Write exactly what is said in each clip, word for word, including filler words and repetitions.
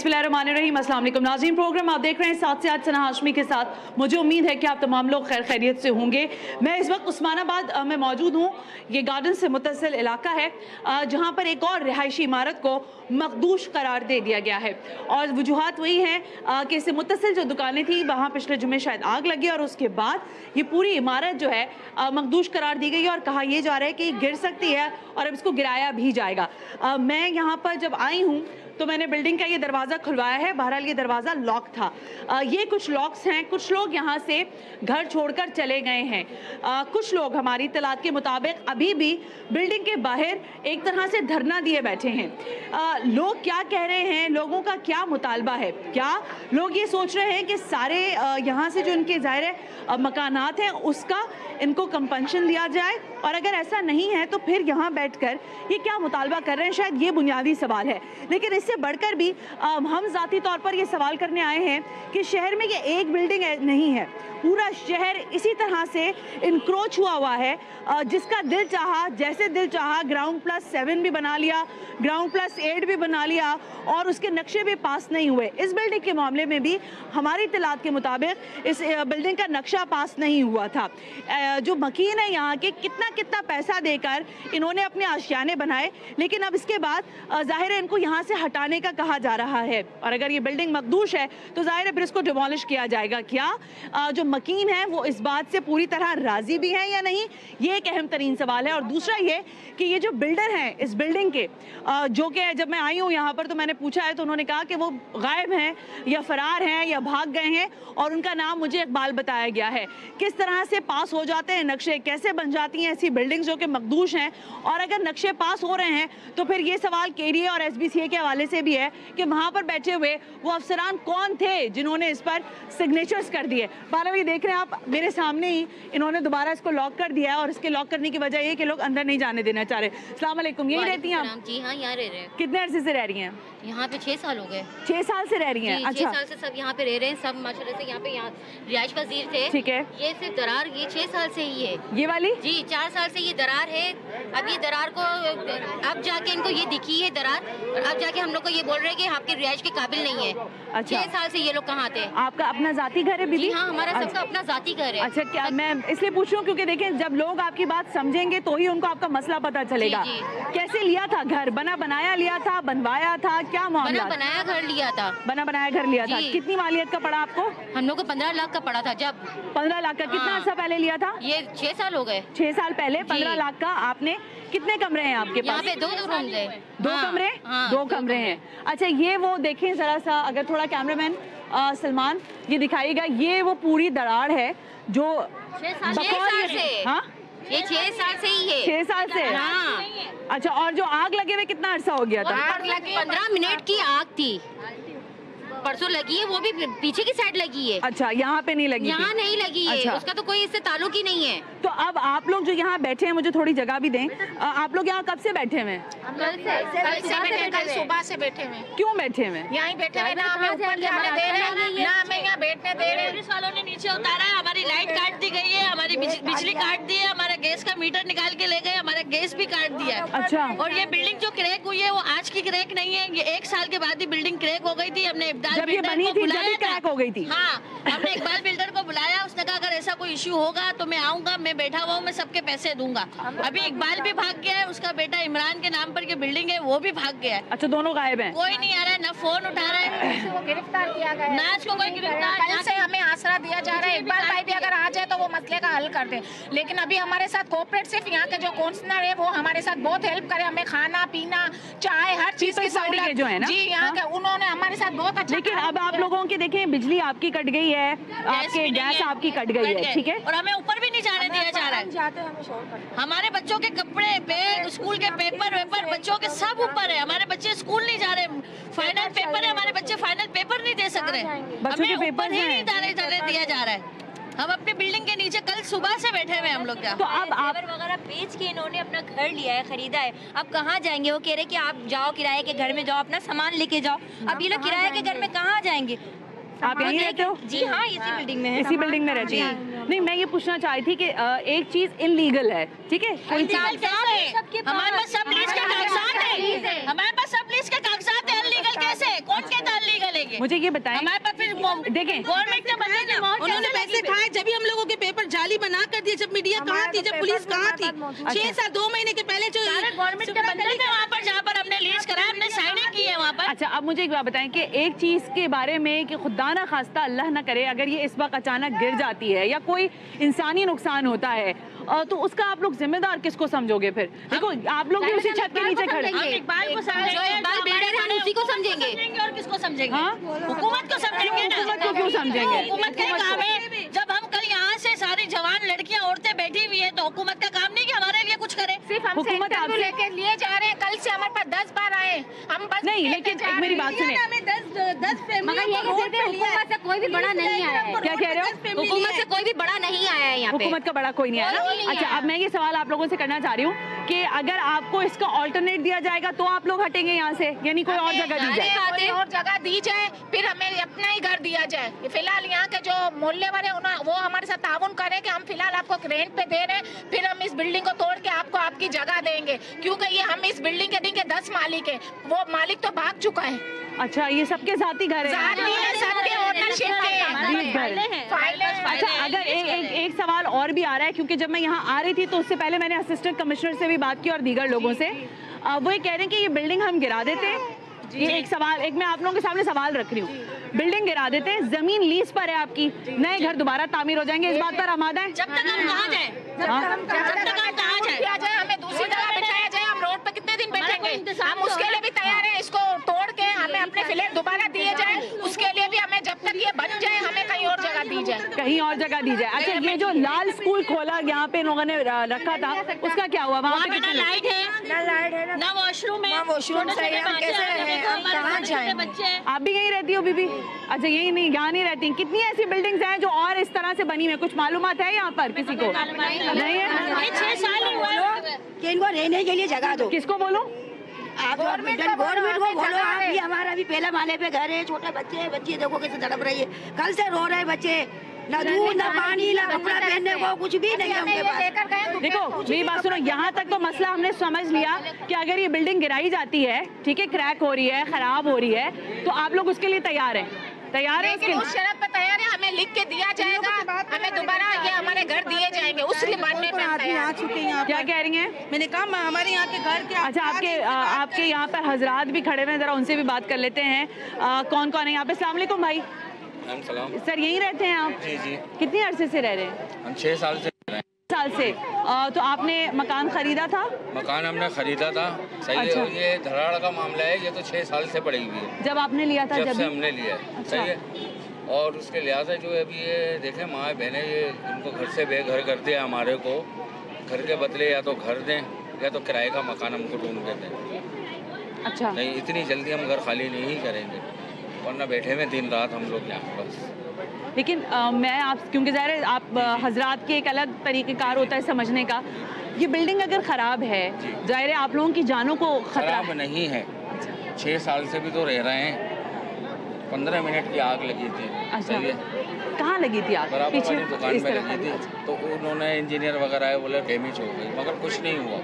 बिस्मिल्लाहिर्रहमानिर्रहीम, अस्सलाम वालेकुम नाज़रीन। प्रोग्राम आप देख रहे हैं साथ से आज सना हाशमी के साथ। मुझे उम्मीद है कि आप तमाम लोग खैर खैरियत से होंगे। मैं इस वक्त उस्मानाबाद में मौजूद हूँ। ये गार्डन से मुत्तसिल इलाका है जहाँ पर एक और रिहायशी इमारत को मखदूश करार दे दिया गया है और वजूहात वही हैं कि इससे मुत्तसिल जो दुकानें थी वहाँ पिछले जुमे शायद आग लगी और उसके बाद ये पूरी इमारत जो है मखदूश करार दी गई और कहा यह जा रहा है कि गिर सकती है और अब इसको गिराया भी जाएगा। आ, मैं यहाँ पर जब आई हूँ तो मैंने बिल्डिंग का ये दरवाज़ा खुलवाया है। बहरहाल ये दरवाज़ा लॉक था। आ, ये कुछ लॉक्स हैं। कुछ लोग यहाँ से घर छोड़कर चले गए हैं। आ, कुछ लोग हमारी इत्तलात के मुताबिक अभी भी बिल्डिंग के बाहर एक तरह से धरना दिए बैठे हैं। आ, लोग क्या कह रहे हैं, लोगों का क्या मुतालबा है, क्या लोग ये सोच रहे हैं कि सारे यहाँ से जो इनके ज़ाहिर है मकानात हैं उसका इनको कंपनशन दिया जाए, और अगर ऐसा नहीं है तो फिर यहाँ बैठकर ये क्या मुतालबा कर रहे हैं, शायद ये बुनियादी सवाल है। लेकिन इससे बढ़कर भी हम ज़ाती तौर पर ये सवाल करने आए हैं कि शहर में ये एक बिल्डिंग नहीं है, पूरा शहर इसी तरह से इनक्रोच हुआ हुआ है। जिसका दिल चाहा, जैसे दिल चाहा, ग्राउंड प्लस सेवन भी बना लिया, ग्राउंड प्लस एट भी बना लिया और उसके नक्शे भी पास नहीं हुए। इस बिल्डिंग के मामले में भी हमारी इत्तलात के मुताबिक इस बिल्डिंग का नक्शा पास नहीं हुआ था। जो मकीन है यहाँ के, कितना कितना पैसा देकर इन्होंने अपने आशियाने बनाए, लेकिन अब इसके बाद जाहिर है इनको यहाँ से हटाने का कहा जा रहा है और अगर ये बिल्डिंग मखदूश है तो जाहिर है फिर इसको डिमोलिश किया जाएगा। क्या जो मकीन है वो इस बात से पूरी तरह राजी भी हैं या नहीं, ये एक अहम तरीन सवाल है। और दूसरा ये कि ये जो बिल्डर हैं इस बिल्डिंग के, जो कि जब मैं आई हूँ यहाँ पर तो मैंने पूछा है तो उन्होंने कहा कि वो गायब हैं या फरार हैं या भाग गए हैं और उनका नाम मुझे इकबाल बताया गया है। किस तरह से पास हो जाते हैं नक्शे, कैसे बन जाती हैं ऐसी बिल्डिंग्स जो कि मखदूश हैं, और अगर नक्शे पास हो रहे हैं तो फिर ये सवाल केरिए और एस बी सी ए के हवाले से भी है कि वहाँ पर बैठे हुए वो अफसरान कौन थे जिन्होंने इस पर सिग्नेचर्स कर दिए। बारहवीं देख रहे हैं आप मेरे सामने ही, इन्होंने दोबारा इसको लॉक कर दिया है और इसके लॉक करने की वजह ये कि लोग अंदर नहीं जाने देना चाह रहे। अस्सलाम वालेकुम, यही रहती हैं आप? जी हाँ, यहाँ रह रहे हैं। कितने अरसे से रह रही हैं यहाँ पे? छह साल हो गए। छह साल से रह रही हैं? अच्छा, छह साल से सब यहाँ पे रह रहे हैं, सब माशाल्लाह से यहाँ पे यहाँ रिहाइश पजीर थे। ठीक है। ये सिर्फ दरार ये छह साल से ही है, ये वाली? जी, चार साल से ये दरार है। अब ये दरार को अब जाके इनको ये दिखी है दरार, और अब जाके हम लोग को ये बोल रहे हैं कि आपके रिहाइश के काबिल नहीं है। अच्छा, छह साल से ये लोग कहाँ थे? आपका अपना जाती घर है बीबी? हाँ, हमारा सबका अपना जाती घर है। अच्छा, क्या मैं इसलिए पूछ रही हूँ क्योंकि देखें जब लोग आपकी बात समझेंगे तो ही उनको आपका मसला पता चलेगा। जी, जी। कैसे लिया था घर? बना बनाया लिया था, बनवाया था, क्या मामला? बना बनाया घर लिया था। बना बनाया घर लिया था। कितनी मालियत का पड़ा आपको? हम लोग को पंद्रह लाख का पड़ा था। जब पंद्रह लाख का? कितना अर्सा पहले लिया था? ये छह साल हो गए। छह साल पहले पंद्रह लाख का आपने। कितने कमरे हैं आपके पास? यहाँ पे दो दो रूम है। दो हाँ, कमरे? हाँ, दो कमरे हैं। अच्छा, ये वो देखें जरा सा, अगर थोड़ा कैमरामैन सलमान ये दिखाइएगा, ये वो पूरी दरार है जो छह साल से। हाँ, ये छह साल से ही है। छह साल से? हाँ। अच्छा, और जो आग लगे हुए कितना अरसा हो गया था? पंद्रह मिनट की आग थी, परसों लगी है, वो भी पीछे की साइड लगी है। अच्छा, यहाँ पे नहीं लगी? यहाँ नहीं लगी है। अच्छा। उसका तो कोई इससे ताल्लुक ही नहीं है। तो अब आप लोग जो यहाँ बैठे हैं, मुझे थोड़ी जगह भी दें। आप लोग यहाँ कब से बैठे हुए? कल से, कल से बैठे, कल सुबह से बैठे हुए। क्यों बैठे हुए? यहीं बैठे हुए, ना हमें ऊपर जाने दे रहे हैं, ना हमें यहाँ बैठने दे रहे हैं। पुलिस वालों ने नीचे उतारा है, हमारी लाइट काट दी गई है, हमारी बिजली काट दी है, हमारा गैस का मीटर निकाल के ले गए, हमारा गैस भी काट दिया है। अच्छा। और ये बिल्डिंग जो क्रैक हुई है वो आज की क्रैक नहीं है, ये एक साल के बाद ही बिल्डिंग क्रैक हो गई थी। हमने इब्दाल बिल्डर को बुलाया क्रैक हो गई थी। हाँ, हमने इकबाल बिल्डर को बुलाया, उसने कहा अगर ऐसा कोई इश्यू होगा तो मैं आऊंगा, मैं बैठा हुआ हूँ, मैं सबके पैसे दूंगा। अभी इकबाल भी भाग गया है, उसका बेटा इमरान के नाम पर की बिल्डिंग है वो भी भाग गया है। अच्छा, दोनों गायब हैं? कोई नहीं आ रहा है, ना फोन उठा रहा है, गिरफ्तार किया गया है, ना इसको कोई गिरफ्तार। कल से हमें आसरा दिया जा रहा है, इकबाल भाई भी अगर आ जाए तो वो मसले का हल कर दे। लेकिन अभी हमारे साथ कोऑपरेट सिर्फ यहाँ के जो काउंसलर है वो हमारे साथ बहुत हेल्प करे, हमें खाना पीना चाय हर चीज की सहूलत जो है ना। जी, यहाँ के उन्होंने हमारे साथ बहुत अच्छा। लेकिन अब आप लोगों की देखें, बिजली आपकी कट गई है, आपके गैस आपकी कट गई है, ठीक है, और हमें ऊपर भी नहीं जाने दिया जा रहा है। हमारे बच्चों के कपड़े, बैग, स्कूल के पेपर वेपर बच्चों के सब ऊपर है। हमारे बच्चे स्कूल नहीं जा रहे, फाइनल पेपर है, हमारे बच्चे फाइनल पेपर नहीं दे सक रहे, हमें ऊपर ही नहीं जाने दिया जा रहा है। हम अपनी बिल्डिंग के नीचे कल सुबह से बैठे हुए हम लोग। क्या तो अब आप वगैरह बेच के इन्होंने अपना घर लिया है, खरीदा है, अब कहाँ जाएंगे? वो कह रहे कि आप जाओ किराए के घर में जाओ, अपना सामान लेके जाओ। अब ये लोग किराए के घर में कहाँ जाएंगे? आप यहीं रहते हो? जी हाँ, इसी बिल्डिंग में है। इसी बिल्डिंग में रहती है? नहीं, मैं ये पूछना चाहती थी कि एक चीज इनलीगल है, ठीक है, कोई चीज हमारे पास सब लीज के कागजात है, हमारे पास सब लीज के कागजात है, अनलीगल कैसे? कौन कहता है अनलीगल जाएंगे। मुझे ये बताएं, हमारे पास फिर देखें गवर्नमेंट ने बताया ना, उन्होंने पैसे खाए जब भी हम लोगों के पेपर जाली बना कर दिए। जब मीडिया कहाँ थी, जब पुलिस कहाँ थी? छह साल दो महीने के पहले जो गवर्नमेंट के बंदे थे वहाँ पर, जहाँ पर हमने लीज कराया, हमने साइनिंग की है वहाँ पर। अच्छा, अब मुझे एक बात बताएं कि एक चीज़ के बारे में कि खुदा ना खास्ता अल्लाह ना करे अगर ये इस वक्त अचानक गिर जाती है या कोई इंसानी नुकसान होता है तो उसका आप लोग जिम्मेदार किसको समझोगे? फिर देखो आप लोग भी उसी छत के नीचे खड़े हैं। हम इकबाल को समझेंगे, उसी को समझेंगे और किसको समझेंगे? हुकूमत को समझेंगे ना। हुकूमत को क्यों समझेंगे? हुकूमत का काम है, जब हम कल यहाँ से सारी जवान लड़कियाँ औरतें बैठी हुई है तो हुकूमत का काम नहीं कि हमारे लिए कुछ करे। सिर्फ हम हुकूमत आपसे लेके लिए जा रहे हैं, कल से हमारे पास दस बार आए हम बस नहीं, लेकिन एक मेरी बात सुने, हुकूमत से कोई भी बड़ा नहीं आया है। क्या कह रहे हो? हुकूमत से कोई भी बड़ा नहीं आया है यहाँ पे। हुकूमत का बड़ा कोई नहीं आया ना। अच्छा, अब मैं ये सवाल आप लोगों से करना चाह रही हूँ कि अगर आपको इसका ऑल्टरनेट दिया जाएगा तो आप लोग हटेंगे यहाँ से, यानी कोई और जगह दी जाए? कोई और जगह दी जाए, फिर हमें अपना ही घर दिया जाए। फिलहाल यहाँ के जो मोहल्ले वाले वो हमारे साथ ताउन करें कि हम फिलहाल आपको रेंट पे दे रहे हैं, फिर हम इस बिल्डिंग को तोड़ के आपको आपकी जगह देंगे, क्योंकि ये हम इस बिल्डिंग के देंगे दस मालिक है, वो मालिक तो भाग चुका है। अच्छा, ये सबके साथी घर है? सबके ओनरशिप अच्छा, अगर एक एक एक सवाल और भी आ रहा है, क्योंकि जब मैं यहाँ आ रही थी तो उससे पहले मैंने असिस्टेंट कमिश्नर से भी बात की और दीगर लोगों से, वो ये कह रहे हैं कि ये बिल्डिंग हम गिरा देते हैं। ये एक सवाल, एक मैं आप लोगों के सामने सवाल रख रही हूँ, बिल्डिंग गिरा देते हैं, जमीन लीज पर है आपकी, नए घर दोबारा तामीर हो जाएंगे, इस बात पर आमादा है? जब तक हम कहाँ जाए, जब तक हम कहाँ जाए, हमें दूसरी जगह बिठाया जाए, हम रोड पे कितने दिन बैठेंगे? हम उसके लिए भी तैयार हैं, इसको तोड़ के हमें अपने फ्लैट दोबारा दिए जाए, उसके लिए भी हमें जब तक ये बन जाए हमें कहीं और जगह दी जाए, कहीं और जगह दी जाए। अच्छा, ये जो लाल स्कूल खोला यहाँ पे लोगों ने रखा था, उसका क्या हुआ? वहाँ पे ना लाइट है, ना लाइट है, ना वॉशरूम है, वॉशरूम सही है, कैसे कहाँ जाए? बच्चे आप भी यहीं रहती हो बीबी? अच्छा, यही नहीं, यहाँ नहीं रहती। कितनी ऐसी बिल्डिंग्स हैं जो और इस तरह से बनी है? कुछ मालूमात है यहाँ पर किसी को? नहीं है? छह साल ही हुआ कि इनको रहने के लिए जगह दो। किसको बोलो? आप गवर्नमेंट को बोलो। आप भी, हमारा भी पहले माले पे घर है, छोटे बच्चे हैं, बच्चे देखो कैसे तड़प रही है, कल से रो रहे बच्चे, ना दूध ना पानी ना कपड़ा पहनने को कुछ भी नहीं है उनके पास। देखो मेरी बात सुनो, यहाँ तक तो मसला हमने समझ लिया कि अगर ये बिल्डिंग गिराई जाती है, ठीक है, क्रैक हो रही है, खराब हो रही है, तो आप लोग उसके लिए तैयार हैं? तैयार है? उसके उस शर्त पे तैयार है, हमें लिख के दिया जाएगा, हमें दोबारा ये हमारे घर दिए जाएंगे, उस मानने पे आ चुके हैं। क्या कह रही हैं? मैंने कहा हमारे यहाँ के घर के। अच्छा, आपके आपके यहाँ पर हजरात भी खड़े हुए हैं, जरा उनसे भी बात कर लेते हैं। कौन कौन है यहाँ पे? अस्सलाम वालेकुम भाई। सलाम। सर, यहीं रहते हैं आप? जी जी। कितने अरसे से रह रहे हैं? हम छः साल से रह रहे हैं। साल से। आ, तो आपने मकान खरीदा था? मकान हमने खरीदा था, सही अच्छा। है। ये धराड़ का मामला है, ये तो छः साल से पड़ी हुई है। जब आपने लिया था? जब, जब से हमने लिया है। अच्छा। सही है। और उसके लिहाज से जो है अभी ये देखें, माँ बहनें ये इनको घर से बेघर कर दिया, हमारे को घर के बदले या तो घर दें या तो किराए का मकान हमको ढूंढ के दें। अच्छा। नहीं, इतनी जल्दी हम घर खाली नहीं करेंगे, वरना बैठे हुए दिन रात हम लोग यहाँ बस। लेकिन आ, मैं आप, क्योंकि ज़ाहिर है आप हजरात के एक अलग तरीक़ेकार होता है समझने का, ये बिल्डिंग अगर ख़राब है, ज़ाहिर है आप लोगों की जानों को खतरा खराब नहीं है। छः साल से भी तो रह रहे हैं। पंद्रह मिनट की आग लगी थी। अच्छा। सही है। कहाँ लगी थी आग? बराबर पीछे वाली दुकान इस में तरफ लगी थी। अच्छा। तो उन्होंने इंजीनियर वगैरह आए, बोले डैमेज हो गई, मगर कुछ नहीं हुआ।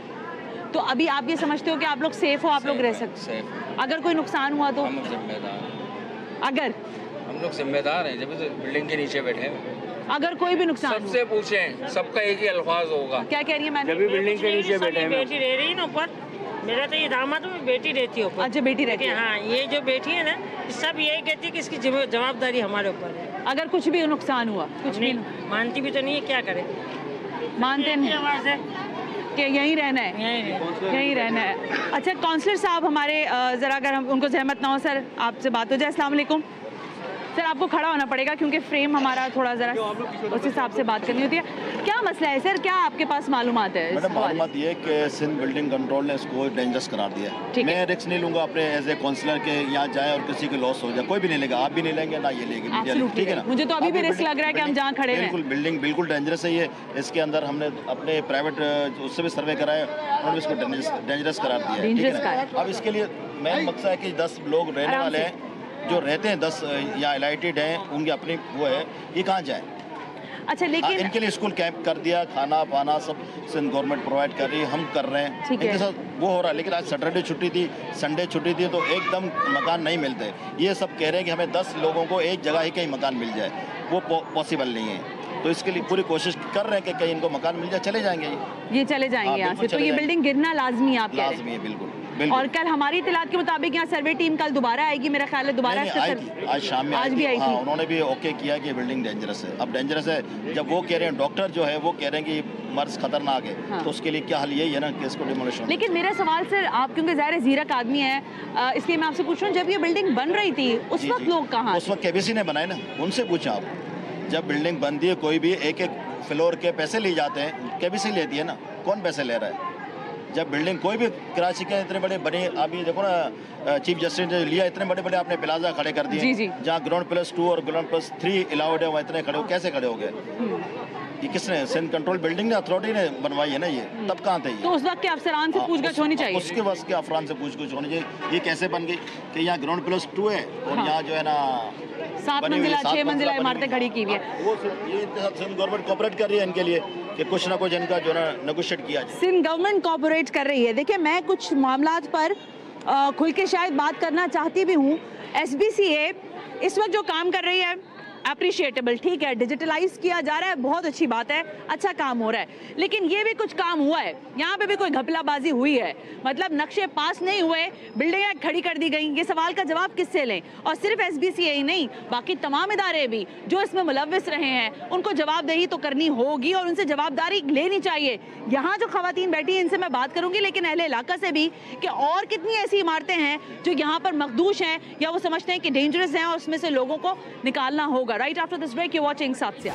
तो अभी आप ये समझते हो कि आप लोग सेफ हो, आप लोग रह सकते? सेफ। अगर कोई नुकसान हुआ तो? हम जिम्मेदार। अगर हम लोग जिम्मेदार हैं, जब तो बिल्डिंग के नीचे बैठे हैं। अगर कोई भी नुकसान हुआ? सबसे पूछें, सबका एक ही अल्फाज होगा। क्या कह रही है मैंने? जब भी बिल्डिंग के नीचे बैठे हैं। बेटी रह रही है ना ऊपर, मेरा तो ये दामाद में बेटी रहती है ऊपर। अच्छा, बेटी रहती है। हाँ, ये जो बेटी है ना, सब यही कहती है कि इसकी जवाबदारी हमारे ऊपर है। अगर कुछ भी नुकसान हुआ, कुछ भी मानती भी तो नहीं है, क्या करे? मानते नहीं कि यहीं रहना है, यहीं रहना है। अच्छा, काउंसलर साहब हमारे, ज़रा अगर हम उनको जहमत ना हो सर, आपसे बात हो जाए। अस्सलाम वालेकुम सर, आपको खड़ा होना पड़ेगा क्योंकि फ्रेम हमारा थोड़ा ज़रा उस हिसाब से बात करनी होती है। क्या मसला है सर, क्या आपके पास मालूमात है? मैडम, मालूमात ये है कि सिंध बिल्डिंग कंट्रोल ने इसको डेंजरस करार दिया है। मैं रिस्क नहीं लूँगा अपने एज ए काउंसलर के यहाँ जाए और किसी के लॉस हो जाए, कोई भी नहीं लेगा, आप भी नहीं लेंगे ना ये लेंगे, ठीक है ना? मुझे तो अभी भी रिस्क लग रहा है कि हम जहाँ खड़े हैं। बिल्कुल, बिल्डिंग बिल्कुल डेंजरस है ये। इसके अंदर हमने अपने प्राइवेट उससे भी सर्वे कराया, उन्होंने इसको डेंजरस करार दिया है, ठीक है ना? अब इसके लिए मेन मकसद है कि दस लोग रहने वाले हैं, जो रहते हैं दस या एलाइटेड हैं, उनकी अपनी वो है, ये कहाँ जाए? अच्छा, लेकिन इनके लिए स्कूल कैंप कर दिया, खाना पाना सब सिंध गवर्नमेंट प्रोवाइड कर रही है, हम कर रहे हैं, इनके साथ वो हो रहा है। लेकिन आज सैटरडे छुट्टी थी, संडे छुट्टी थी, तो एकदम मकान नहीं मिलते। ये सब कह रहे हैं कि हमें दस लोगों को एक जगह ही कहीं मकान मिल जाए, वो पॉसिबल नहीं है। तो इसके लिए पूरी कोशिश कर रहे हैं कि कहीं इनको मकान मिल जाए, चले जाएंगे ये ये चले जाएंगे यहाँ से। तो ये बिल्डिंग गिरना लाजमी है, आप कह रहे हैं? लाजमी है, बिल्कुल। और कल हमारी इतलात के मुताबिक यहाँ सर्वे टीम कल दोबारा आएगी, मेरा ख्याल है दोबारा आई थी, आज शाम में आज भी आई थी। हाँ, उन्होंने भी ओके किया कि बिल्डिंग डेंजरस है। अब डेंजरस है, जब वो कह रहे हैं, डॉक्टर जो है वो कह रहे हैं कि मर्ज खतरनाक है, हाँ। तो उसके लिए क्या हल यही है ना कि इसको डिमोलिशन। लेकिन मेरा सवाल सर, आप क्योंकि ज़ाहिर जीरक आदमी है, इसलिए मैं आपसे पूछ रहा हूँ, जब ये बिल्डिंग बन रही थी उस वक्त लोग कहाँ? उस वक्त केबीसी ने बनाए ना, उनसे पूछा आप। जब बिल्डिंग बनती है कोई भी, एक एक फ्लोर के पैसे लिए जाते हैं, केबीसी लेती है ना, कौन पैसे ले रहा है? जब बिल्डिंग कोई भी कराची के इतने बड़े बने, अभी देखो ना चीफ जस्टिस ने लिया, इतने बड़े बड़े आपने प्लाजा खड़े कर दिए, जहाँ ग्राउंड प्लस टू और ग्राउंड प्लस थ्री अलाउड है, वहाँ इतने खड़े हो, कैसे खड़े हो गए? ये किसने? सिंध कंट्रोल बिल्डिंग ने, अथॉरिटी ने बनवाई है ना ये, तब कहाँ थे ये? तो उस वक्त के अफसरान से पूछगछ होनी चाहिए, उसके वक्त के अफसरान से पूछगछ होनी चाहिए। ये कैसे बन गई कि यहाँ ग्राउंड प्लस टू है और यहाँ जो है ना सात मंजिला छह मंजिला इमारतें खड़ी की हुई है। वो ये सिंध गवर्नमेंट कोऑपरेट कर रही है इनके लिए कि कुछ ना कुछ इनका जो है नेगोशिएट किया जाए। सिंध गवर्नमेंट कोऑपरेट कर रही है। देखिए, मैं कुछ मामलात पर आ, खुल के शायद बात करना चाहती भी हूँ। एसबीसीए इस वक्त जो काम कर रही है अप्रिशिएटेबल, ठीक है, डिजिटलाइज किया जा रहा है, बहुत अच्छी बात है, अच्छा काम हो रहा है। लेकिन ये भी कुछ काम हुआ है, यहाँ पे भी कोई घपलाबाजी हुई है, मतलब नक्शे पास नहीं हुए, बिल्डिंगें खड़ी कर दी गई। ये सवाल का जवाब किससे लें? और सिर्फ एसबीसीए ही नहीं, बाकी तमाम इदारे भी जो इसमें मुलव्विस रहे हैं, उनको जवाबदेही तो करनी होगी और उनसे जवाबदारी लेनी चाहिए। यहाँ जो खवातीन बैठी हैं इनसे मैं बात करूँगी, लेकिन अहले इलाका से भी, कि और कितनी ऐसी इमारतें हैं जो यहाँ पर मखदूश हैं या वो समझते हैं कि डेंजरस हैं और उसमें से लोगों को निकालना होगा। Right after this break, you're watching Satya.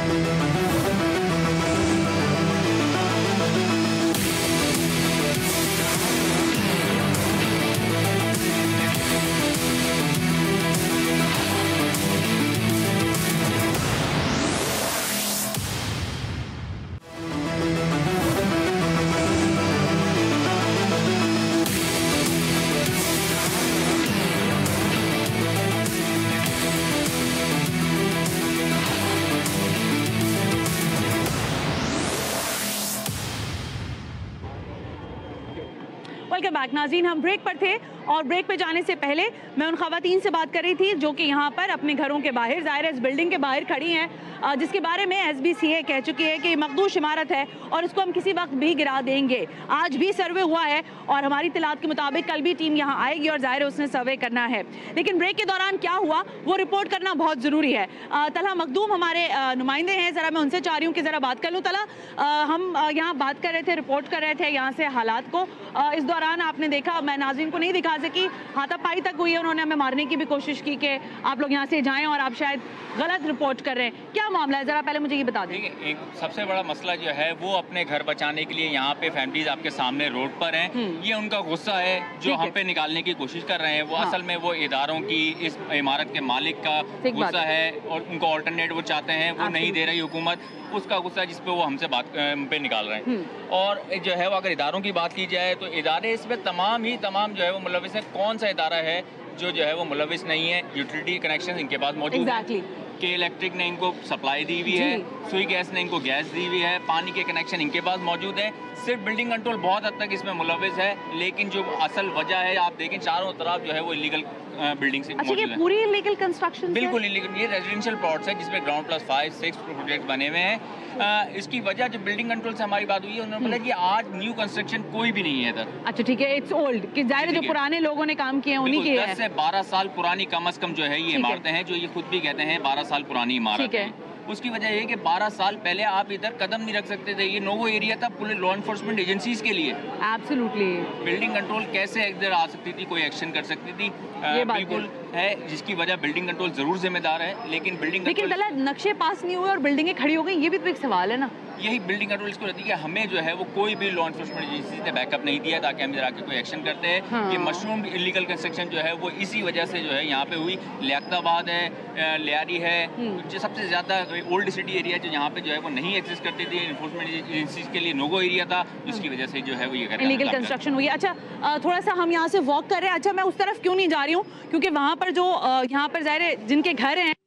Welcome back नाज़रीन, हम ब्रेक पर थे और ब्रेक पे जाने से पहले मैं उन खवातीन से बात कर रही थी जो कि यहाँ पर अपने घरों के बाहर, ज़ाहिर है इस बिल्डिंग के बाहर खड़ी हैं, जिसके बारे में एसबीसीए कह चुकी है कि मखदूश इमारत है और इसको हम किसी वक्त भी गिरा देंगे। आज भी सर्वे हुआ है और हमारी इत्तलात के मुताबिक कल भी टीम यहाँ आएगी और ज़ाहिर है उसने सर्वे करना है। लेकिन ब्रेक के दौरान क्या हुआ वो रिपोर्ट करना बहुत ज़रूरी है। तलहा मखदूम हमारे नुमाइंदे हैं, ज़रा मैं उनसे चाह रही हूँ कि ज़रा बात कर लूँ। तलहा, हम यहाँ बात कर रहे थे, रिपोर्ट कर रहे थे यहाँ से हालात को। इस दौरान आपने देखा, मैं नाज़रीन को नहीं दिखा सकी, हाथापाई तक हुई है, उन्होंने हमें मारने की भी कोशिश की कि आप लोग यहाँ से जाएं और आप शायद गलत रिपोर्ट कर रहे हैं। क्या मामला है, ज़रा पहले मुझे ये बता दें। एक सबसे बड़ा मसला जो है वो अपने घर बचाने के लिए यहाँ पे फैमिलीज आपके सामने रोड पर हैं, ये उनका गुस्सा है जो हम पे निकालने की कोशिश कर रहे हैं। वो हाँ। असल में वो इदारों की, इस इमारत के मालिक का गुस्सा है और उनको ऑल्टरनेट वो चाहते हैं, वो नहीं दे रही हुकूमत, उसका गुस्सा है जिस पे वो हमसे बात पे निकाल रहे हैं। और जो है वो अगर इदारों की बात की जाए तो इदारे इसमें तमाम ही तमाम जो है वो मुलविस है। कौन सा इदारा है जो जो है वो मुलविस नहीं है? यूटिलिटी कनेक्शन इनके पास मौजूद exactly. है, के इलेक्ट्रिक ने इनको सप्लाई दी हुई है, सुई गैस ने इनको गैस दी हुई है, पानी के कनेक्शन इनके पास मौजूद है। सिर्फ बिल्डिंग कंट्रोल बहुत हद तक इसमें मुलविस है, लेकिन जो असल वजह है आप देखें चारों तरफ जो है वो इलीगल बिल्डिंग से अच्छा, ये पूरी इलीगल कंस्ट्रक्शन बिल्कुल इलीगल। ये रेजिडेंशियल प्लॉट्स है जिसमें ground plus five six project बने हुए हैं। आ, इसकी वजह जब बिल्डिंग कंट्रोल से हमारी बात हुई है उन्होंने बोला कि आज न्यू कंस्ट्रक्शन कोई भी नहीं है इधर। अच्छा ठीक है, इट्स ओल्ड, कि जाहिर है जो पुराने लोगों ने काम किए हैं उन्हीं की है। दस से बारह साल पुरानी कम अज कम जो है ये इमारतें हैं, जो ये खुद भी कहते हैं बारह साल पुरानी इमारत है। उसकी वजह ये कि बारह साल पहले आप इधर कदम नहीं रख सकते थे, ये नोवो एरिया था पुलिस लॉ एनफोर्समेंट एजेंसीज के लिए। एब्सोल्युटली। बिल्डिंग कंट्रोल कैसे इधर आ सकती थी, कोई एक्शन कर सकती थी? ये बिल्कुल है, जिसकी वजह बिल्डिंग कंट्रोल जरूर जिम्मेदार है, लेकिन बिल्डिंग लेकिन गलत नक्शे पास नहीं हुए और बिल्डिंगें खड़ी हो गई, ये भी तो एक सवाल है ना। यही बिल्डिंग कंट्रोल इसको रहती है कि हमें जो है वो कोई भी लॉ एनफोर्समेंट एजेंसी ने बैकअप नहीं दिया ताकि हम इधर आके कोई एक्शन करते हैं। हाँ। ये मशरूम इलीगल कंस्ट्रक्शन जो है वो इसी वजह से जो है यहाँ पे हुई। लियाकताबाद है, लियारी है, जो सबसे ज़्यादा ओल्ड सिटी एरिया जो यहाँ पे जो है वो नहीं एक्सेस करती थी, एनफोर्समेंट एजेंसी के लिए नोगो एरिया था, जिसकी वजह से जो है वो ये इलीगल कंस्ट्रक्शन हुई। अच्छा थोड़ा सा हम यहाँ से वॉक कर रहे हैं, अच्छा मैं उस तरफ क्यों नहीं जा रही हूँ, क्योंकि वहाँ पर जो यहाँ पर ज़ाहिर है जिनके घर हैं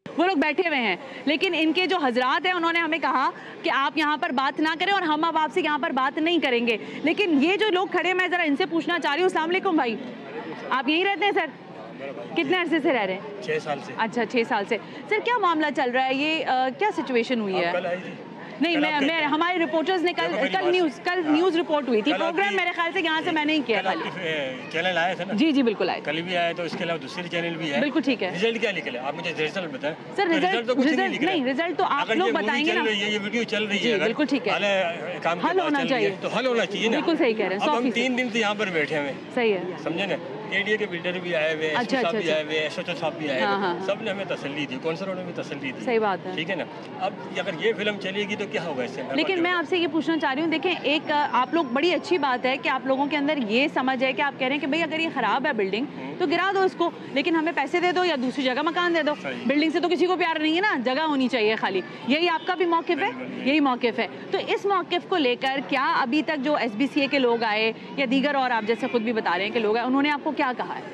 वो लोग बैठे हुए हैं, लेकिन इनके जो हजरात हैं उन्होंने हमें कहा कि आप यहाँ पर बात ना करें और हम अब आपसे यहाँ पर बात नहीं करेंगे। लेकिन ये जो लोग खड़े, मैं ज़रा इनसे पूछना चाह रही हूँ। अस्सलाम वालेकुम भाई, आप यहीं रहते हैं सर? कितने अरसे से रह रहे हैं? छः साल से। अच्छा, छः साल से। सर क्या मामला चल रहा है, ये आ, क्या सिचुएशन हुई है? कल आई थी? नहीं, मैं मैं हमारे रिपोर्टर्स ने कल कल न्यूज़ कल न्यूज़ रिपोर्ट हुई थी। प्रोग्राम मेरे ख्याल से यहाँ से मैंने ही किया कल। चैनल आए थे ना? जी जी बिल्कुल आए। कल भी आए, तो इसके अलावा दूसरे चैनल भी है। बिल्कुल ठीक है। रिजल्ट क्या निकले आप मुझे रिजल्ट बताएं। सर रिजल्ट तो रिजल्ट नहीं, रिजल्ट तो आप लोग बताएंगे ना। ये वीडियो चल रही है, बिल्कुल ठीक है, हल होना चाहिए, तो हल होना चाहिए। बिल्कुल सही कह रहे हैं। अब हम तीन दिन से यहाँ पर बैठे हुए, सही है, समझे ना। एडीए के बिल्डर भी आए हुए, अच्छा, साहब भी अच्छा, आए हुए, एसओ साहब भी आए हुए, सब ने हमें तसल्ली दी, कौंसलरों ने भी तसल्ली दी। सही बात है, ठीक है ना। अब अगर ये फिल्म चलेगी तो क्या होगा इससे? लेकिन मैं आपसे ये पूछना चाह रही हूँ, देखें एक आप लोग, बड़ी अच्छी बात है कि आप लोगों के अंदर ये समझ है कि आप कह रहे हैं कि भाई अगर ये खराब है बिल्डिंग तो गिरा दो इसको, लेकिन हमें पैसे दे दो या दूसरी जगह मकान दे दो। बिल्डिंग से तो किसी को प्यार नहीं है ना, जगह होनी चाहिए खाली। यही आपका भी मौक़िफ़ है, यही मौक़िफ़ है। तो इस मौक़िफ़ को लेकर क्या अभी तक जो एस बी सी ए के लोग आए या दीगर और आप जैसे खुद भी बता रहे हैं कि लोग आए, उन्होंने आपको क्या कहा है?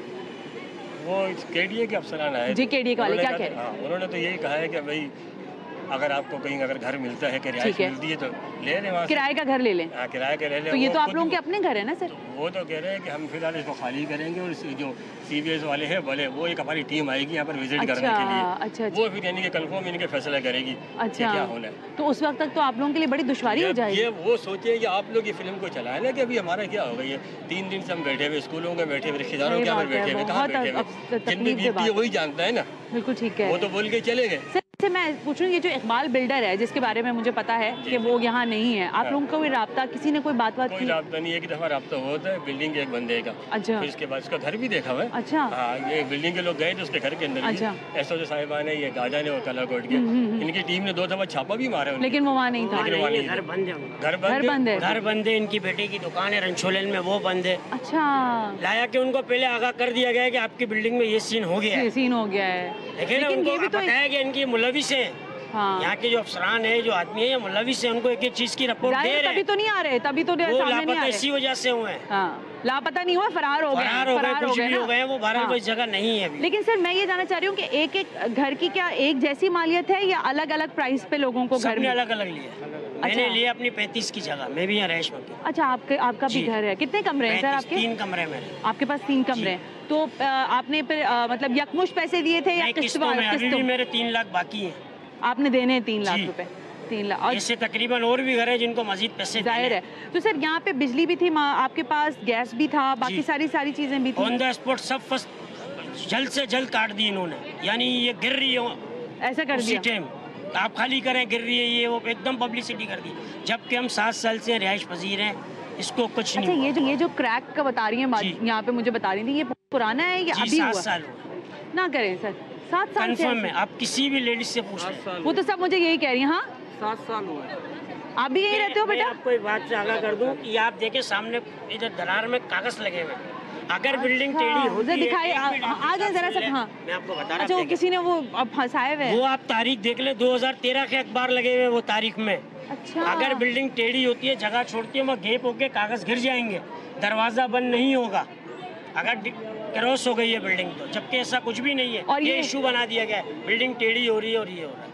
वो केडीए के अफसरान आए जी, केडीए के वाले क्या कह रहे हैं? हाँ, उन्होंने तो यही कहा है कि भाई अगर आपको कहीं अगर घर मिलता है, किराए मिलती है तो ले लें, वहाँ किराए का घर ले लें। हाँ, किराए का ले लें। तो ये तो आप लोगों के अपने घर है ना सर? वो तो कह रहे हैं कि हम फिलहाल इसको खाली करेंगे और जो सी बी एस वाले हैं बोले वो एक हमारी टीम आएगी यहाँ पर विजिट करने के लिए। अच्छा, वो फिर यानी कि कंफर्म इनके फैसला करेगी अच्छा क्या होना है। तो उस वक्त तक तो आप लोगों के लिए बड़ी दुश्वारी हो जाएगी। ये वो सोचे कि आप लोग ये फिल्म को चलाए ना कि अभी हमारा क्या होगा। ये तीन दिन से हम बैठे हुए, स्कूलों में बैठे हुए, रिश्तेदारों के यहाँ पर बैठे हुए, कहाँ बैठे हुए, जिनमें बीतती है वही जानता है ना। बिल्कुल ठीक है, वो तो बोल के चले गए। से मैं पूछूं, ये जो इकबाल बिल्डर है जिसके बारे में मुझे पता है कि वो यहाँ नहीं है, आप लोगों का कोई राब्ता, किसी ने कोई बात बात कोई की? राब्ता नहीं है कि दफा राब्ता होता है बिल्डिंग के एक बंदे का। अच्छा। फिर इसके बाद उसका घर भी देखा हुआ है। अच्छा। हाँ, ये बिल्डिंग के लोग गए थे उसके घर के अंदर। अच्छा। एसओ साहिबान है, ये गाजा ने और कलाकोट के, इनकी टीम ने दो दफा छापा भी मारा, लेकिन वो वहाँ नहीं था। घर बंद है, घर बंद है, घर बंद है। इनकी बेटे की दुकान है रंछोलन में, वो बंद है। अच्छा। लाया कि उनको पहले आगाह कर दिया गया कि आपकी बिल्डिंग में ये सीन हो गया है, सीन हो गया है, लेकिन उनको बताया कि इनकी मुलविस है। हाँ। यहाँ के जो अफसरान है, जो आदमी है, ये मुलविस है, उनको एक एक चीज की रिपोर्ट दे रहे हैं। तभी तो नहीं आ रहे, तभी तो वो लापता इसी वजह से हुए हैं। हाँ, लापता नहीं हुआ, फरार हो गए, फरार हो गए, कुछ भी हो गए, वो बहरहाल कोई जगह नहीं है अभी। लेकिन सर मैं ये जानना चाह रही हूँ कि एक एक घर की क्या एक जैसी मालियत है या अलग अलग प्राइस पे लोगों को घर में? अलग अलग लिया। मैंने लिया अपनी पैंतीस की जगह, मैं भी यहाँ रैश में। अच्छा, आपके आपका भी घर है? कितने कमरे हैं सर आपके? तीन कमरे में। आपके पास तीन कमरे हैं, तो आपने फिर मतलब यकमुश्त पैसे दिए थे या किस्तों में? अभी भी मेरे तीन लाख बाकी है, आपने देने हैं तीन लाख रुपए? तीन लाख। और इससे तकरीबन और भी घर है जिनको मजीद पैसे जाहिर है। तो सर यहाँ पे बिजली भी थी, आपके पास गैस भी था, बाकी सारी सारी चीजें भी थी? ऑन द स्पॉट सब फर्स्ट जल्द से जल्द काट दी इन्होंने, यानी ये गिर रही है ऐसा कर दिया टाइम, आप खाली करें, गिर रही है, ये वो एकदम पब्लिसिटी कर दी, जबकि हम सात साल से रिहाइश पजीर हैं, इसको कुछ नहीं। अच्छा, ये जो ये जो क्रैक का बता रही है यहाँ पे मुझे बता रही थी, ये पुराना है या अभी हुआ? सात साल हुआ। ना करें सर, सात साल कंफर्म है, आप किसी भी लेडीज से पूछ लें, वो तो सब मुझे यही कह रही है। हाँ, सात साल हुआ। आप भी यही रहते हो बेटा? आपको एक बात से आगाह कर दूं कि आप देखें सामने इधर दरार में कागज लगे हुए, अगर बिल्डिंग टेढ़ी होती है, दिखाई आ जाए जरा सा। हाँ, मैं आपको बता रहा हूं। अच्छा, वो किसी ने वो फंसाए हुए, वो आप तारीख देख ले, दो हज़ार तेरह के अखबार लगे हुए वो तारीख में। अच्छा। अगर बिल्डिंग टेढ़ी होती है, जगह छोड़ती है, वहाँ गेप होके कागज गिर जाएंगे, दरवाजा बंद नहीं होगा अगर क्रॉस हो गई है बिल्डिंग तो, जबकि ऐसा कुछ भी नहीं है। और ये इशू बना दिया गया है, बिल्डिंग टेढ़ी हो रही है और ये हो रहा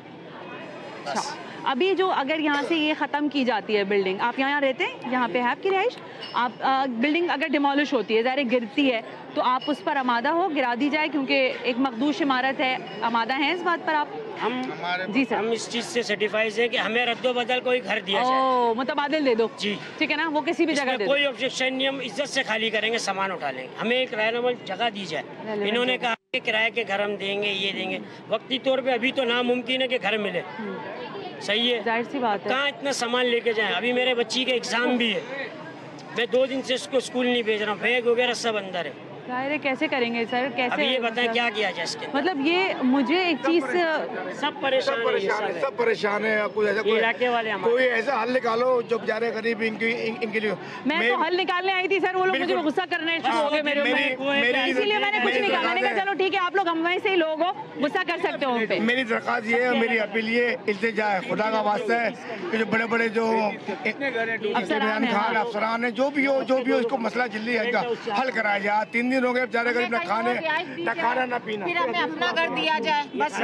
है। अच्छा, अभी जो अगर यहाँ से ये ख़त्म की जाती है बिल्डिंग, आप यहाँ रहते हैं, यहाँ पे है आपकी रिहाइश, आप आ, बिल्डिंग अगर डिमोलिश होती है, ज़ाहिर गिरती है, तो आप उस पर आमादा हो, गिरा दी जाए, क्योंकि एक मखदूश इमारत है, आमादा है इस बात पर आप? हम जी सर, हम इस चीज़ से सर्टिफाइड है कि हमें रद्दो बदल कोई घर दिया जाए। ओ, मुतबादिल दे दो जी, ठीक है ना, वो किसी भी जगह दे दो, कोई ऑब्जेक्शन नहीं, हम इज्जत से खाली करेंगे, सामान उठा लेंगे, हमें एक किराया जगह दी जाए। इन्होंने कहा कि किराए के घर हम देंगे, ये देंगे, वक्ती तौर पर अभी तो नामुमकिन है कि घर मिले, सही है, जाहिर सी बात है, कहाँ इतना सामान लेके जाएं। अभी मेरे बच्ची के एग्जाम भी है, मैं दो दिन से इसको स्कूल नहीं भेज रहा हूँ, बैग वगैरह सब अंदर है। जाहिर है, कैसे करेंगे सर, कैसे? अभी ये बताएं क्या किया जाए इसके? मतलब ये मुझे एक चीज, सब परेशान सब परेशान है, सब परेशान है। कोई ऐसा कोई इलाके वाले कोई ऐसा हल निकालो जो बेचारे गरीब इनकी इनके लिए। मैं तो हल निकालने आई थी सर, वो लोग मुझे गुस्सा करने शुरू हो गए मेरे ऊपर, इसीलिए मैंने कुछ नहीं कहा। मैंने कहा चलो ठीक है, आप लोग हम वैसे ही लोग हो, गुस्सा कर सकते हो उन पे। मेरी दरख्वास्त ये है, मेरी अपील ये इल्तिजा है, खुदा का वास्ता है कि जो बड़े बड़े जो इमरान खान अफसरान है, जो भी हो जो भी हो इसको मसला जल्दी हल कराया जाए। तीन दिन हो गए बेचारे गरीब, ना खाने ना खाना ना पीना। फिर हमें अपना घर दिया जाए बस।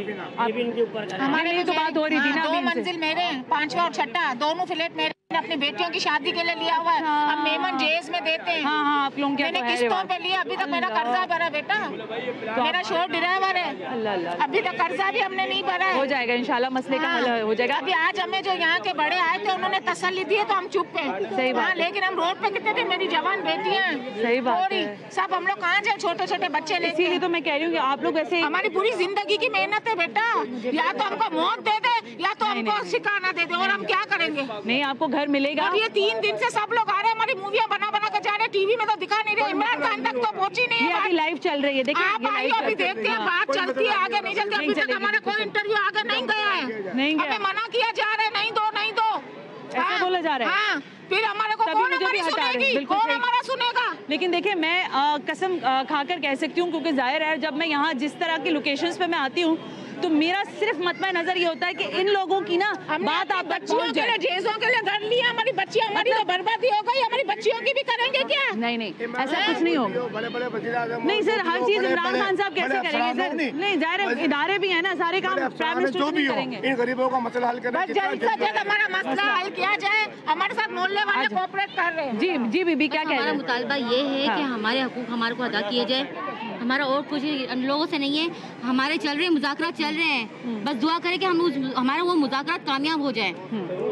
हमारे लिए तो बात हो रही थी ना, दो मंजिल मेरे, पांचवा और छठा दोनों फ्लैट मेरे अपनी बेटियों की शादी के लिए लिया हुआ है। हाँ, हम मेमन जेएस में देते हैं। हाँ हाँ, आप लोगों के मैंने तो है किस्तों रिवाज। पे लिया, अभी तक मेरा कर्जा भरा बेटा। तो मेरा शोर ड्राइवर है, अल्लाह अल्लाह, अभी तक कर्जा भी हमने नहीं भरा है। हो जाएगा इंशाल्लाह, मसले का हल हो जाएगा। अभी आज हमें जो यहाँ के बड़े आए थे उन्होंने तसल्ली दी है तो हम चुप है। सही बात हाँ, है। लेकिन हम रोड पे कितने थे, मेरी जवान बेटियाँ सही बात पूरी है। सब हम लोग कहाँ जाए, छोटे छोटे बच्चे लेके। इसीलिए तो मैं कह रही हूँ कि आप लोग ऐसे, हमारी पूरी जिंदगी की मेहनत है बेटा, या तो हमको मौत दे दे या तो हमको शिकाना दे दे, और हम क्या करेंगे। नहीं आपको घर मिलेगा। और ये तीन दिन से सब लोग आ रहे हैं, हमारी मूवियाँ बना बना के जा रहे हैं, टीवी में तो दिखा नहीं रहे, इमरान खान तक तो पहुंची नहीं ये है। अभी लाइव चल रही है, देखिए आप ये आइए, live अभी चल- देखते हैं, हाँ। बात चलती है आगे नहीं चलती। नहीं अभी तक चलेगी। हमारा कोई इंटरव्यू आगे नहीं गया है, नहीं गया। हमें मना किया जा रहा है, नहीं दो नहीं दो, ऐसा बोला जा रहा है। हाँ, फिर हमारे को तभी कौन मुझे हमारी भी हटा रहे हैं, सुनेगी, बिल्कुल कौन सही। हमारा सुनेगा। लेकिन देखिए मैं आ, कसम आ, खाकर कह सकती हूँ, क्योंकि जाहिर है जब मैं यहाँ जिस तरह की लोकेशंस पे मैं आती हूँ तो मेरा सिर्फ मतमा नजर ये होता है कि इन लोगों की ना बात आप तक बच्चियों पहुंच के लिए, जाए। जेजों के लिए घर लिया, हमारी बच्चियाँ, हमारी तो बर्बादी हो गई, हमारी बच्चियों की भी करेंगे क्या। नहीं नहीं ऐसा कुछ नहीं होगा। बड़े बड़े वज़ीर-ए-आज़म, नहीं सर, हर चीज बड़े- इमरान बड़े- खान साहब कैसे बड़े करेंगे अफसरान सर? नहीं। नहीं जाहिर है इदारे भी है ना, सारे काम बड़े प्राइम अफसरान मिनिस्टर जो भी नहीं हो, करेंगे। इन गरीबों का मसला हल करना बस जल्द से जल्द हमारा मसला हल किया जाए, हमारे साथ मोहल्ले वाले कोऑपरेट कर रहे हैं। जी जी बीबी क्या कह रहे हमारा हैं? मुतालबा ये है कि हमारे हकूक हमारे को अदा किए जाए, हमारा और कुछ इन लोगों से नहीं है। हमारे चल रहे हैं मुज़ाकरात चल रहे हैं, बस दुआ करें कि हम उस हमारे वो मुज़ाकरात कामयाब हो जाएं।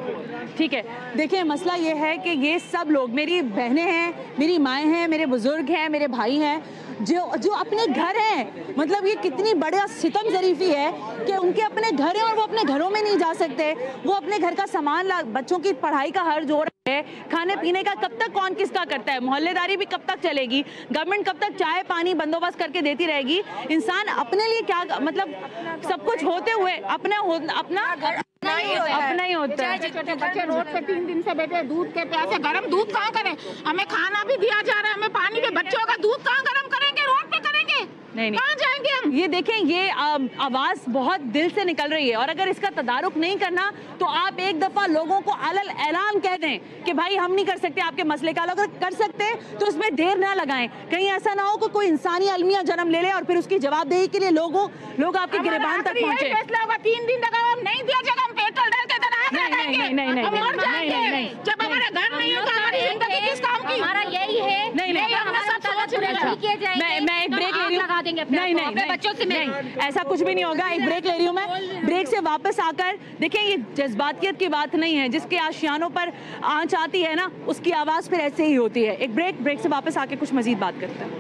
ठीक है, देखिए मसला ये है कि ये सब लोग मेरी बहनें हैं, मेरी माएँ हैं, मेरे बुजुर्ग हैं, मेरे भाई हैं, जो जो अपने घर हैं, मतलब ये कितनी बड़ा सितम ज़रीफ़ी है कि उनके अपने घर हैं और वो अपने घरों में नहीं जा सकते। वो अपने घर का सामान ला, बच्चों की पढ़ाई का हर्ज हो रहा है, खाने पीने का कब तक कौन किसका करता है, मोहल्लेदारी भी कब तक चलेगी, गवर्नमेंट कब तक चाय पानी बंदोबस्त करके देती रहेगी। इंसान अपने लिए क्या, मतलब सब कुछ होते हुए अपना हो, अपना अपना ही होता है। छोटे बच्चे रोड पे तीन दिन से बैठे, दूध के प्यासे, गरम दूध कहाँ करें, हमें खाना भी दिया जा रहा है, हमें पानी भी, बच्चों का दूध कहाँ गरम करेंगे, रोड पे करेंगे, नहीं नहीं कहाँ जाएंगे हम। ये देखें, ये आवाज बहुत दिल से निकल रही है और अगर इसका तदारुक नहीं करना तो आप एक दफा लोगों को अलल ऐलान कह दें कि भाई हम नहीं कर सकते आपके मसले का। अगर कर सकते तो उसमें देर ना लगाएं, कहीं ऐसा ना हो कि कोई इंसानी अलमिया जन्म ले ले और फिर उसकी जवाबदेही के लिए लोगों लोग आपके गिरबान तक पहुंचे। फैसला होगा, तीन दिन तक हम नहीं दिया जाएगा, हम पेट्रोल डाल के नहीं नहीं नहीं नहीं हम मर नहीं जाएंगे। नहीं जब हमारा घर नहीं होगा, हमारी जिंदगी किस काम की। हमारा यही है, नहीं नहीं हमें सब सोचने पूरे किए जाएंगे, मैं मैं एक तो ब्रेक हम ले आग रही हूँ। लगा देंगे अपने नहीं आप को, नहीं अपने नहीं, बच्चों से नहीं, मिल- ऐसा कुछ भी नहीं होगा। एक ब्रेक ले रही हूँ मैं, ब्रेक से वापस आकर देखिए, ये जज्बातियत की बात नहीं है, जिसके आशियानों पर आंच आती है ना उसकी आवाज़ फिर ऐसे ही होती है। एक ब्रेक, ब्रेक से वापस आके कुछ मजीद बात करते हैं।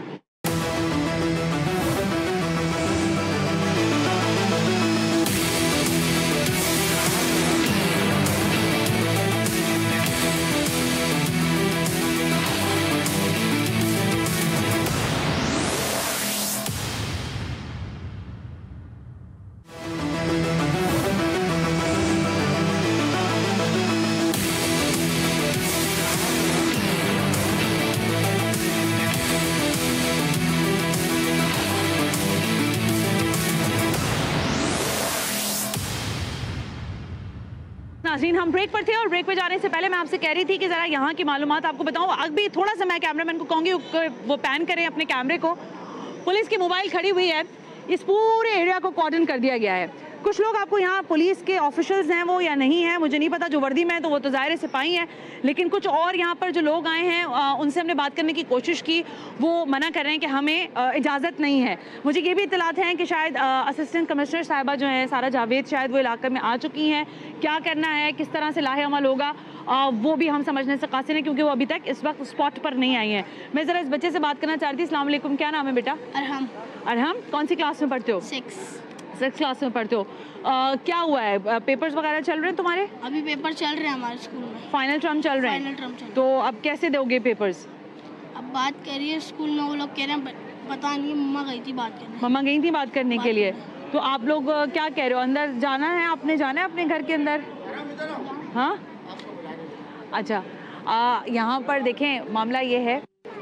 नाज़रीन, हम ब्रेक पर थे और ब्रेक पे जाने से पहले मैं आपसे कह रही थी कि ज़रा यहाँ की मालूमात आपको बताऊँ। अभी थोड़ा सा मैं कैमरामैन को कहूँगी वो पैन करें अपने कैमरे को। पुलिस की मोबाइल खड़ी हुई है, इस पूरे एरिया को कॉर्डन कर दिया गया है। कुछ लोग आपको यहाँ पुलिस के ऑफिशियल्स हैं वो या नहीं हैं मुझे नहीं पता, जो वर्दी में है तो वो तो ज़ाहिर सिपाही हैं, लेकिन कुछ और यहाँ पर जो लोग आए हैं आ, उनसे हमने बात करने की कोशिश की, वो मना कर रहे हैं कि हमें आ, इजाज़त नहीं है। मुझे ये भी इतलात हैं कि शायद असिस्टेंट कमिश्नर साहिबा जो हैं सारा जावेद शायद वो इलाके में आ चुकी हैं। क्या करना है, किस तरह से लाहे अमल होगा, आ, वो भी हम समझने से कासिर हैं क्योंकि वो अभी तक इस वक्त स्पॉट पर नहीं आई हैं। मैं ज़रा इस बच्चे से बात करना चाहती थी। अस्सलाम वालेकुम, क्या नाम है बेटा? अरहम। अरहम, कौन सी क्लास में पढ़ते हो? सिक्स। सिक्स क्लास में पढ़ते हो। आ, क्या हुआ है, पेपर्स वगैरह चल रहे हैं तुम्हारे? अभी पेपर चल रहे हैं हमारे स्कूल में। फाइनल टर्म चल रहे हैं? फाइनल टर्म चल रहे हैं। तो अब कैसे दोगे पेपर्स? अब बात करिए स्कूल में, वो लोग कह रहे हैं पता नहीं, मम्मा गई थी बात करने। मम्मा गई थी बात करने के लिए, तो आप लोग आ, क्या कह रहे हो, अंदर जाना है, आपने जाना है अपने घर के अंदर? हाँ अच्छा, आ, यहाँ पर देखें मामला ये है,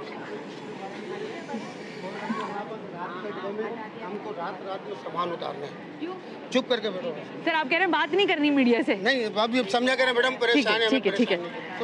हमको रात रात में सामान उतारना है। चुप करके बैठो सर। आप कह रहे हैं बात नहीं करनी मीडिया से? नहीं, अभी समझा कर मैडम ठीक परेशान है है। ठीक है ठीक है।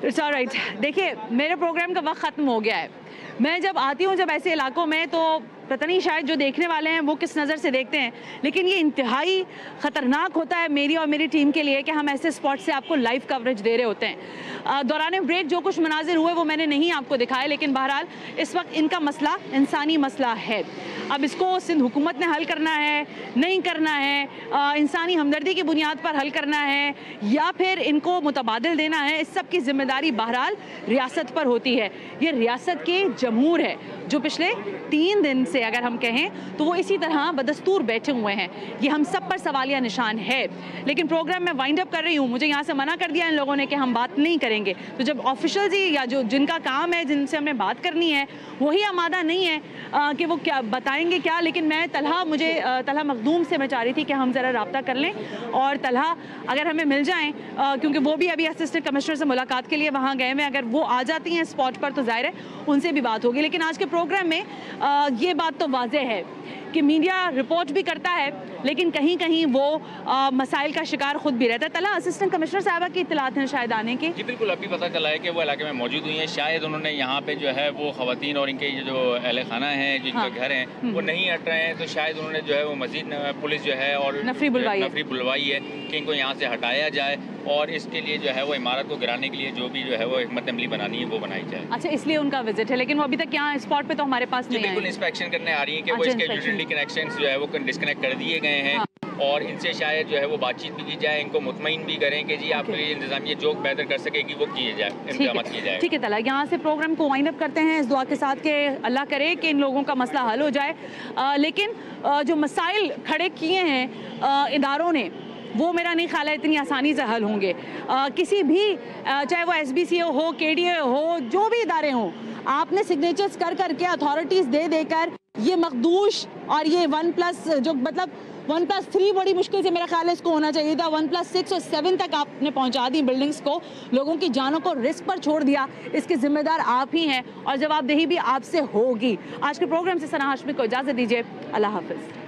It's all right. देखिए, मेरे प्रोग्राम का वक्त ख़त्म हो गया है। मैं जब आती हूँ जब ऐसे इलाकों में, तो पता नहीं शायद जो देखने वाले हैं वो किस नज़र से देखते हैं, लेकिन ये इंतहाई ख़तरनाक होता है मेरी और मेरी टीम के लिए कि हम ऐसे स्पॉट से आपको लाइव कवरेज दे रहे होते हैं। दौरान ब्रेक जो कुछ मनाजिर हुए वो मैंने नहीं आपको दिखाए, लेकिन बहरहाल इस वक्त इनका मसला इंसानी मसला है। अब इसको सिंध हुकूमत ने हल करना है, नहीं करना है, आ, इंसानी हमदर्दी की बुनियाद पर हल करना है, या फिर इनको मुतबादिल देना है, इस सब की जिम्मेदारी बहरहाल रियासत पर होती है। ये रियासत के जमहूर है जो पिछले तीन दिन से अगर हम कहें तो वो इसी तरह बदस्तूर बैठे हुए हैं। ये हम सब पर सवालिया निशान है। लेकिन प्रोग्राम में वाइंड अप कर रही हूँ, मुझे यहाँ से मना कर दिया इन लोगों ने कि हम बात नहीं करेंगे। तो जब ऑफिशियल्स ही या जो जिनका काम है, जिनसे हमने बात करनी है, वही आमादा नहीं है आ, कि वो क्या बताएंगे क्या। लेकिन मैं तलहा मुझे आ, तलहा मखदूम से मैं चाह रही थी कि हम ज़रा रब्ता कर लें और तलहा अगर हमें मिल जाएँ, क्योंकि वो भी अभी असिस्टेंट कमिश्नर से मुलाकात के लिए वहाँ गए हैं, अगर वो आ जाती हैं स्पॉट पर तो जाहिर है उनसे भी बात होगी। लेकिन आज के प्रोग्राम में आ, ये बात तो वाज़ेह है कि मीडिया रिपोर्ट भी करता है, लेकिन कहीं कहीं वो आ, मसाइल का शिकार खुद भी रहता है। तला असिस्टेंट कमिश्नर साहबा की इत्तलात हैं शायद आने की। जी बिल्कुल, अभी पता चला है कि वो इलाके में मौजूद हुई हैं। शायद उन्होंने यहाँ पे जो है वो खवातीन और इनके जो अहले खाना हैं, जिनके हाँ। घर हैं, वो नहीं हट रहे हैं, तो शायद उन्होंने जो है वो मजीद पुलिस जो है और नफरी बुलवाई नफरी बुलवाई है कि इनको यहाँ से हटाया जाए, और इसके लिए जो है वो इमारत को गिराने के लिए जो भी जो है वो हिकमत अमली बनानी है वो बनाई जाए। अच्छा, इसलिए उनका विजिट है, लेकिन वो अभी तक यहाँ स्पॉट पे तो हमारे पास नहीं है। बिल्कुल इंस्पेक्शन करने आ रही है कि वो इसके यूटिलिटी कनेक्शंस जो है वो डिस्कनेक्ट कर दिए गए हैं, और इनसे शायद जो है वो बातचीत भी की जाए, इनको मुतमईन भी करें कि जी आपके लिए इंतजामिया जो बेहतर कर सकेगी वो किए जाए, इंतजाम किए जाए। ठीक है तला, यहाँ से प्रोग्राम को वाइंड अप करते हैं इस दुआ के साथ कि अल्लाह करे कि इन लोगों का मसला हल हो जाए। आ, लेकिन आ, जो मसाइल खड़े किए हैं इदारों ने, वो मेरा नहीं ख्याल है इतनी आसानी से हल होंगे। आ, किसी भी आ, चाहे वो एस बी सी हो, के डी ए हो, जो भी इदारे हों, आपने सिग्नेचर्स कर करके अथॉरिटीज़ दे देकर ये मखदूश और ये वन प्लस जो मतलब वन प्लस थ्री बड़ी मुश्किल से मेरा ख्याल है इसको होना चाहिए था, वन प्लस सिक्स और सेवन तक आपने पहुंचा दी बिल्डिंग्स को, लोगों की जानों को रिस्क पर छोड़ दिया। इसके जिम्मेदार आप ही हैं और जवाबदेही भी आपसे होगी। आज के प्रोग्राम से सना हाशमी को इजाज़त दीजिए। अल्लाह हाफिज़।